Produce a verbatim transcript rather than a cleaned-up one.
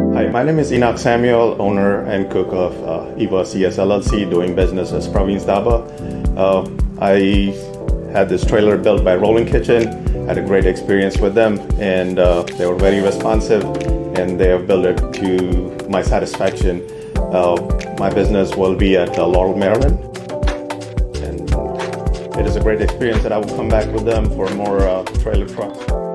Hi, my name is Enoch Samuel, owner and cook of uh, Eva C S L L C, doing business as Praveen's Dhaba. Uh, I had this trailer built by Rolling Kitchen, had a great experience with them, and uh, they were very responsive, and they have built it to my satisfaction. Uh, my business will be at uh, Laurel, Maryland, and it is a great experience, and I will come back with them for more uh, trailer trucks.